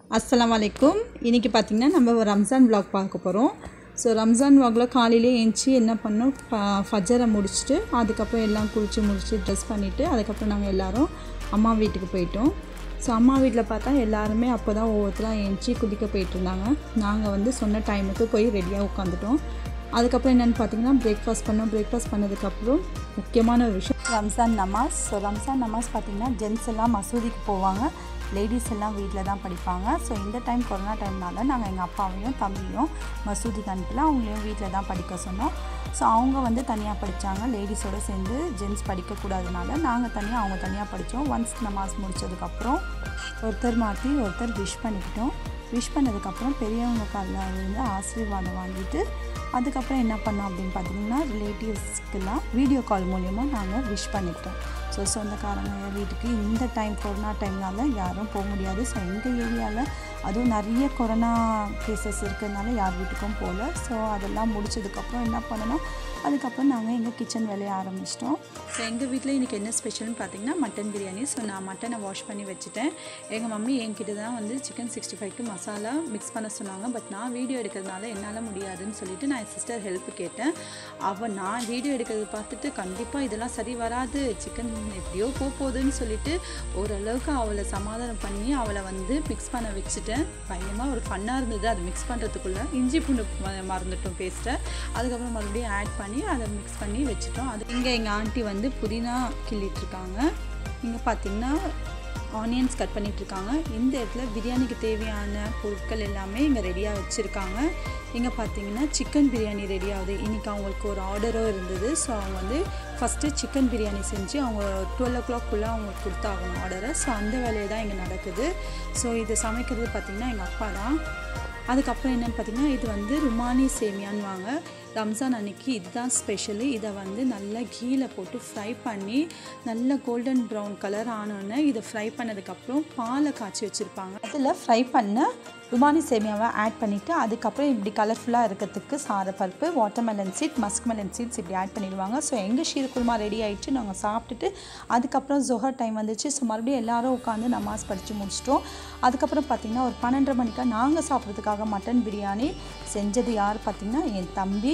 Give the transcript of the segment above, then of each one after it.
Assalamualaikum. இன்னைக்கு பாத்தீங்கன்னா நம்ம ரம்ஜான் vlog பார்க்க போறோம். சோ ரம்ஜான் vlogல காலையிலே எஞ்சி என்ன பண்ணோம் ஃபஜ்ரை முடிச்சிட்டு அதுக்கு அப்புறம் எல்லாம் குளிச்சு முடிச்சு Dress பண்ணிட்டு அதுக்கு அப்புறம் நாங்க எல்லாரும் அம்மா வீட்டுக்கு போய்ட்டோம். சோ அம்மா வீட்ல பார்த்தா எல்லாரும் அப்பதான் ஒவ்வொருத்தரா எஞ்சி குளிக்க போயிட்டு இருந்தாங்க. நாங்க வந்து சொன்ன டைமுக்கு போய் ரெடியா உட்கார்ந்துட்டோம். அதுக்கு அப்புறம் என்னன்னு பாத்தீங்கன்னா பிரேக்ஃபாஸ்ட் பண்ணதுக்கு அப்புறம் முக்கியமான ஒரு விஷயம் ரம்ஜான் நமாஸ். சோ ரம்ஜான் நமாஸ் பாத்தீங்கன்னா ஜென்ஸ் எல்லாம் மசூதிக்கு போவாங்க. லேடிஸ் எல்லாம் வீட்ல தான் படிப்பாங்க. சோ இந்த டைம் கொரோனா டைம்னால நாங்க எங்க அப்பாவையும் தம்பியையும் மசூதிக்கு அனுப்பல. அவங்களையும் வீட்ல தான் படிக்க சொன்னோம். சோ அவங்க வந்து தனியா படிச்சாங்க. லேடிஸோட சேர்ந்து ஜென்ஸ் படிக்க கூடாதனால நாங்க தனியா அவங்க தனியா படிச்சோம். ஒன்ஸ் நமாஸ் முடிச்சதுக்கு அப்புறம் ஒருத்தர் மாத்தி ஒருத்தர் விஷ் பண்ணிக்கிட்டோம். விஷ் பண்ணதுக்கு அப்புறம் பெரியவங்க கால்ல இருந்து ஆசீர்வாதம் வாங்கிட்டு அதுக்கு அப்புறம் என்ன பண்ணோம் அப்படினு பாத்தீங்கன்னா ரிலேட்டிவ்ஸ்க்குலாம் வீடியோ கால் மூலமா நாங்க விஷ் பண்ணிட்டோம். சோ சொந்தக்காரங்க வீட்டுக்கு இந்த டைம் கொரோனா டைம்னால யாரும் போக முடியாது. சோ எங்க ஏரியால அதுவும் நிறைய கொரோனா கேसेस இருக்கனால யார் வீட்டுக்கும் போல. சோ அதெல்லாம் முடிச்சதுக்கு அப்புறம் என்ன பண்ணனும் அதுக்கு அப்புறம் நாங்க எங்க கிச்சன் வேலைய ஆரம்பிச்சிட்டோம். சோ எங்க வீட்ல இன்னைக்கு என்ன ஸ்பெஷல்னு பாத்தீங்கன்னா மட்டன் பிரியாணி. சோ நான் மட்டனை வாஷ் பண்ணி வச்சிட்டேன். எங்க மம்மி என்கிட்ட தான் வந்து chicken 65 க்கு மசாலா mix பண்ண சொன்னாங்க. பட் நான் வீடியோ எடுக்கிறதுனால என்னால முடியாதுன்னு சொல்லிட்டு நான் சிஸ்டர் ஹெல்ப் கேட்டேன். நான் வீடியோ எடுக்கிறது பார்த்துட்டு கண்டிப்பா இதெல்லாம் சரி வராது, சிக்கன் எப்படியோ போகுதுன்னு சொல்லிட்டு ஓரளவுக்கு அவளை சமாதானம் பண்ணி அவளை வந்து mix பண்ண வச்சிட்டேன். பயமா ஒரு ஃபன்னா இருந்தது அது mix பண்றதுக்குள்ள. இஞ்சி பூண்டு மறந்துட்டோம் பேஸ்ட். அதுக்கு அப்புறம் மறுபடியும் ஆட் பண்ணி அதை mix பண்ணி வெச்சிட்டோம். அது இங்க எங்க ஆன்ட்டி வந்து புதினா கிள்ளிட்டு இருக்காங்க. இங்க பாத்தீங்கன்னா ஆனியன்ஸ் கட் பண்ணிட்டு இருக்காங்க. இந்த இடத்துல பிரியாணிக்கு தேவையான பொருட்கள் எல்லாமே இங்க ரெடியா வச்சிருக்காங்க. இங்க பாத்தீங்கன்னா சிக்கன் பிரியாணி ரெடி ஆகுது. இன்னைக்கு அவங்களுக்கு ஒரு ஆர்டரோ இருந்தது. சோ அவங்க வந்து ஃபர்ஸ்ட் சிக்கன் பிரியாணி செஞ்சு அவங்க 12 o'clock குள்ள அவங்க கொடுத்தாங்க ஆர்டரை. சோ அந்த வேலையை தான் இங்க நடக்குது. சோ இது சமைக்கிறது பாத்தீங்கன்னா எங்க அப்பா தான். அதுக்கு அப்புறம் என்னன்னு பாத்தீங்கன்னா இது வந்து ருமானி சேமியான்வாங்க. ரம்ஜான் அன்னைக்கு இதுதான் ஸ்பெஷல். இதை வந்து நல்லா கீல போட்டு ஃப்ரை பண்ணி நல்லா கோல்டன் ப்ரௌன் கலர் ஆனோடனே இதை ஃப்ரை பண்ணதுக்கு அப்புறம் பாலை காய்ச்சி வச்சிருப்பாங்க. அதில் ஃப்ரை பண்ண ருமானி சேமியாவை ஆட் பண்ணிட்டு அதுக்கப்புறம் இப்படி கலர்ஃபுல்லாக இருக்கிறதுக்கு சாரப்பருப்பு, வாட்டர்மெலன் சீட், மஸ்க்மெலன் சீட்ஸ் இப்படி ஆட் பண்ணிடுவாங்க. ஸோ எங்கள் ஷீர் குருமா ரெடி ஆயிடுச்சு. நாங்கள் சாப்பிட்டுட்டு அதுக்கப்புறம் ஜொஹர் டைம் வந்துச்சு. ஸோ மறுபடியும் எல்லாரும் உட்காந்து நமாஸ் படித்து முடிச்சிட்டோம். அதுக்கப்புறம் பார்த்திங்கன்னா ஒரு 12:30 மணிக்கா நாங்கள் சாப்பிட்றதுக்காக மட்டன் பிரியாணி செஞ்சது யார் பார்த்திங்கன்னா என் தம்பி.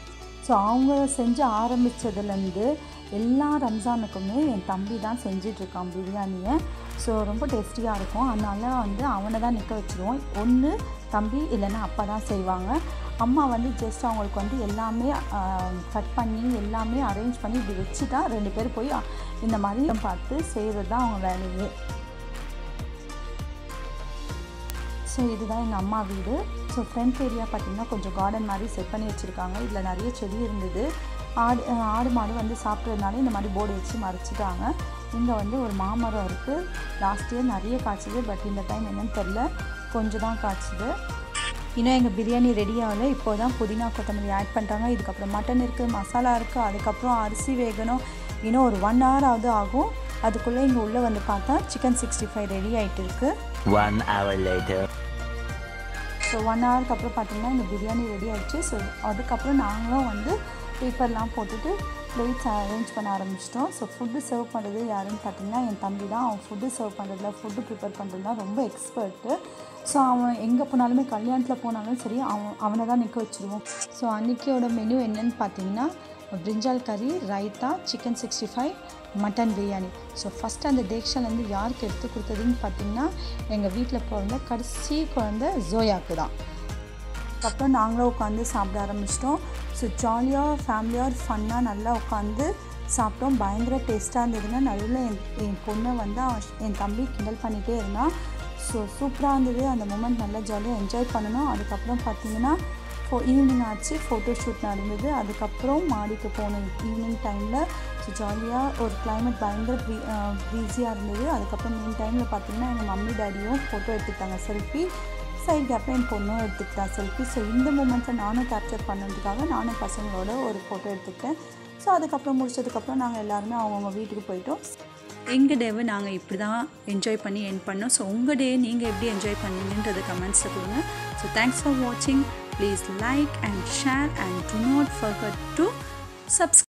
ஸோ அவங்க செஞ்சு ஆரம்பித்ததுலேருந்து எல்லா ரம்ஜானுக்குமே என் தம்பி தான் செஞ்சிட்ருக்கான் பிரியாணியை. ஸோ ரொம்ப டேஸ்டியாக இருக்கும். அதனால வந்து அவனை தான் நிற்க வச்சுருவோம். ஒன்று தம்பி இல்லைன்னா அப்பா தான் செய்வாங்க. அம்மா வந்து ஜஸ்ட் அவங்களுக்கு வந்து எல்லாமே கட் பண்ணி எல்லாமே அரேஞ்ச் பண்ணி இப்படி வச்சுட்டா 2 பேர் போய் இந்த மாதிரி பார்த்து செய்கிறது தான் அவங்க வேலையே. ஸோ இதுதான் எங்கள் அம்மா வீடு. ஸோ ஃப்ரண்ட் ஏரியா பார்த்திங்கன்னா கொஞ்சம் கார்டன் மாதிரி செட் பண்ணி வச்சுருக்காங்க. இதில் நிறைய செடி இருந்தது. ஆடு மாடு வந்து சாப்பிட்றதுனால இந்த மாதிரி போர்டு வச்சு மறைச்சிட்டாங்க. இங்கே வந்து ஒரு மாமரம் இருக்குது. லாஸ்ட் இயர் நிறைய காய்ச்சிது. பட் இந்த டைம் என்னன்னு தெரில, கொஞ்சம் தான் காய்ச்சிது. இன்னும் எங்கள் பிரியாணி ரெடி ஆகலை. இப்போ தான் புதினா கொத்தமல்லி ஆட் பண்ணுறாங்க. இதுக்கப்புறம் மட்டன் இருக்குது, மசாலா இருக்குது, அதுக்கப்புறம் அரிசி வேகணும். இன்னும் ஒரு 1 hour ஆகும். அதுக்குள்ளே இங்கே உள்ளே வந்து பார்த்தா சிக்கன் 65 ரெடி ஆகிட்டு இருக்குது. 1 hour later. ஸோ 1 hourக்கு அப்புறம் பார்த்திங்கன்னா இந்த பிரியாணி ரெடி ஆகிடுச்சு. ஸோ அதுக்கப்புறம் நாங்களும் வந்து பேப்பர்லாம் போட்டுட்டு பிளேட்ஸ் அரேஞ்ச் பண்ண ஆரம்பிச்சிட்டோம். ஸோ ஃபுட்டு சர்வ் பண்ணுறது யாருன்னு பார்த்திங்கன்னா என் தம்பி தான். அவன் ஃபுட்டு சர்வ் பண்ணுறதுல ஃபுட்டு ப்ரிப்பேர் பண்ணுறதுல ரொம்ப எக்ஸ்பர்ட்டு. ஸோ அவன் எங்கே போனாலுமே கல்யாணத்தில் போனாலும் சரி அவனை தான் நிற்க வச்சுருவோம். ஸோ அன்றைக்கியோட மெனு என்னன்னு பார்த்தீங்கன்னா பிரிஞ்சால் கறி, raita, chicken 65, mutton biryani. So first அந்த டேக்ஷன்லேருந்து யாருக்கு எடுத்து கொடுத்ததுன்னு பார்த்திங்கன்னா எங்கள் வீட்டில் பிறந்த கடைசி குழந்தை ஜோயாவுக்கு தான். அதுக்கப்புறம் நாங்களும் உட்காந்து சாப்பிட ஆரம்பிச்சிட்டோம். ஸோ ஜாலியாக ஃபேமிலியாக ஃபன்னாக நல்லா உட்காந்து சாப்பிட்டோம். பயங்கர டேஸ்ட்டாக இருந்ததுன்னா நடுவில் என் பொண்ணை வந்து என் தம்பி கிண்டல் பண்ணிகிட்டே இருந்தான். ஸோ சூப்பராக இருந்தது. அந்த மூமெண்ட் நல்லா ஜாலியாக என்ஜாய் பண்ணணும். அதுக்கப்புறம் பார்த்திங்கன்னா ஈவினிங் ஆச்சு, ஃபோட்டோ ஷூட் நடந்தது. அதுக்கப்புறம் மாடிக்கு போனோம் ஈவினிங் டைமில். ஸோ ஜாலியாக ஒரு கிளைமேட் பயங்கர ப்ரீஸியாக இருந்தது. அதுக்கப்புறம் ஈவினிங் டைமில் பார்த்திங்கன்னா எங்கள் மம்மி டேடியும் ஃபோட்டோ எடுத்துக்கிட்டாங்க செல்ஃபி. சைட் கேப்பில் என் பொண்ணும் எடுத்துக்கிட்டா செல்ஃபி. ஸோ இந்த மூமெண்ட்டில் நானும் கேப்சர் பண்ணுறதுக்காக நானும் பசங்களோட ஒரு ஃபோட்டோ எடுத்துக்கிட்டேன். ஸோ அதுக்கப்புறம் முடிச்சதுக்கப்புறம் நாங்கள் எல்லாருமே அவங்கவுங்க வீட்டுக்கு போயிட்டோம். எங்கள் டேவை நாங்கள் இப்படி தான் என்ஜாய் பண்ணி என் பண்ணோம். ஸோ உங்கள் டே நீங்கள் எப்படி என்ஜாய் பண்ணீங்கன்றது கமெண்ட்ஸில் கொடுங்க. ஸோ தேங்க்ஸ் ஃபார் வாட்சிங். Please like and share and do not forget to subscribe.